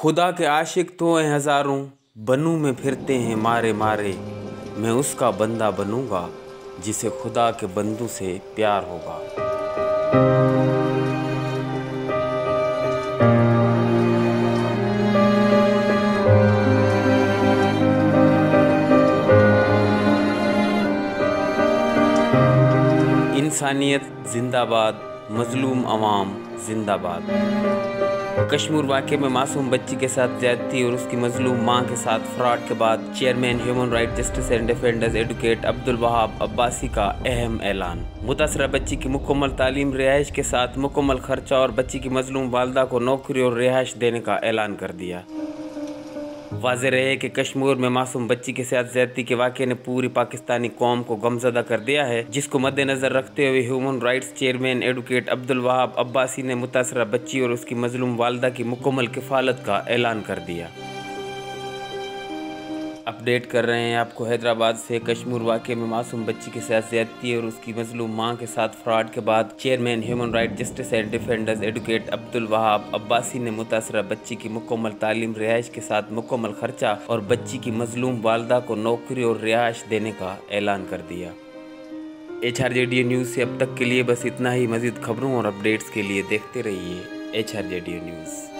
खुदा के आशिक तो हैं हज़ारों, बनूं में फिरते हैं मारे मारे। मैं उसका बंदा बनूंगा जिसे खुदा के बंदू से प्यार होगा। इंसानियत जिंदाबाद, मजलूम अवाम जिंदाबाद। कश्मीर वाक़े में मासूम बच्ची के साथ ज़्यादती और उसकी मजलूम मां के साथ फ्रॉड के बाद chairman human right justice and defenders advocate Abdul Wahab Abbasi का अहम ऐलान। मुतासरा बच्ची की मुकम्मल तालीम, रिहाइश के साथ मुकम्मल खर्चा और बच्ची की मजलूम वालदा को नौकरी और रिहाइश देने का ऐलान कर दिया। वाज़ेह रहे कि कश्मीर में मासूम बच्ची के साथ ज़्यादती के वाक़े ने पूरी पाकिस्तानी कौम को गमज़दा कर दिया है, जिसको मद्देनज़र रखते हुए human rights chairman advocate Abdul Wahab Abbasi ने मुतासरा बच्ची और उसकी मजलूम वालदा की मुकम्मल किफ़ालत का ऐलान कर दिया। अपडेट कर रहे हैं आपको हैदराबाद से। कश्मीर वाक़े में मासूम बच्ची के साथ ज़्यादती और उसकी मजलूम मां के साथ फ्रॉड के बाद chairman human right justice and defenders advocate Abdul Wahab Abbasi ने मुतासरा बच्ची की मुकम्मल तालीम, रिहाइश के साथ मुकम्मल खर्चा और बच्ची की मजलूम वालदा को नौकरी और रिहाइश देने का ऐलान कर दिया। HRJDO न्यूज़ से अब तक के लिए बस इतना ही। मज़ीद खबरों और अपडेट्स के लिए देखते रहिए HRJDO न्यूज़।